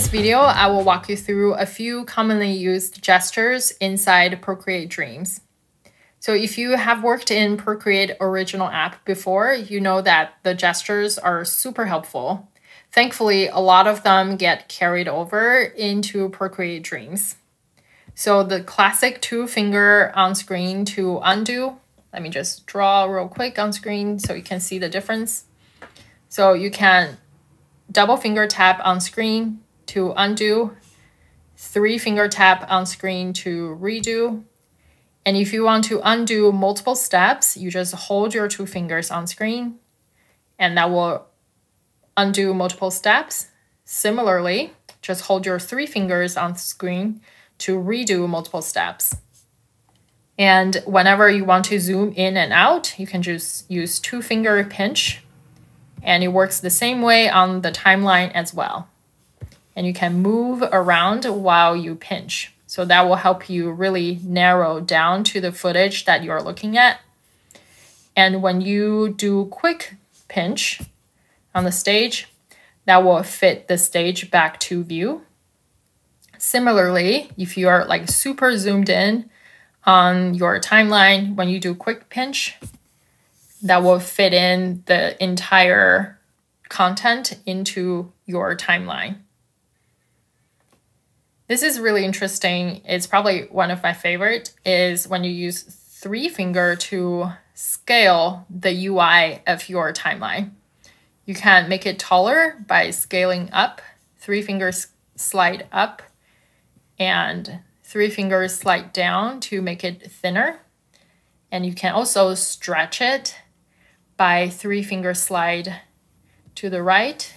this video, I will walk you through a few commonly used gestures inside Procreate Dreams. So if you have worked in Procreate Original app before, you know that the gestures are super helpful. Thankfully, a lot of them get carried over into Procreate Dreams. So the classic 2-finger on screen to undo. Let me just draw real quick on screen so you can see the difference. So you can double finger tap on screen to undo, 3-finger tap on screen to redo. And if you want to undo multiple steps, you just hold your 2 fingers on screen and that will undo multiple steps. Similarly, just hold your 3 fingers on screen to redo multiple steps. And whenever you want to zoom in and out, you can just use 2-finger pinch, and it works the same way on the timeline as well. And you can move around while you pinch. So that will help you really narrow down to the footage that you're looking at. And when you do quick pinch on the stage, that will fit the stage back to view. Similarly, if you are like super zoomed in on your timeline, when you do quick pinch, that will fit in the entire content into your timeline. This is really interesting. It's probably one of my favorite is when you use 3-finger to scale the UI of your timeline. You can make it taller by scaling up, 3 fingers slide up, and 3 fingers slide down to make it thinner. And you can also stretch it by 3-finger slide to the right.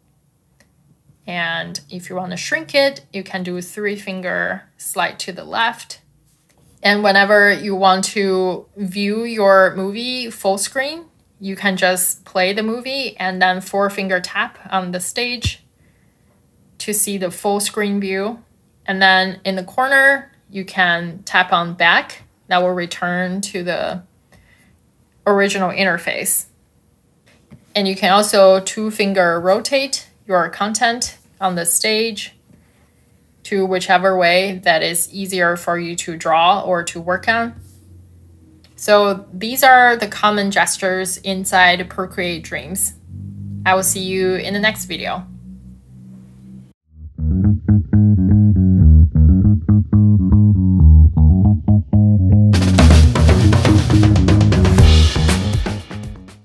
And if you want to shrink it, you can do 3-finger slide to the left. And whenever you want to view your movie full screen, you can just play the movie and then 4-finger tap on the stage to see the full screen view. And then in the corner, you can tap on back. That will return to the original interface. And you can also 2-finger rotate your content on the stage to whichever way that is easier for you to draw or to work on. So these are the common gestures inside Procreate Dreams. I will see you in the next video.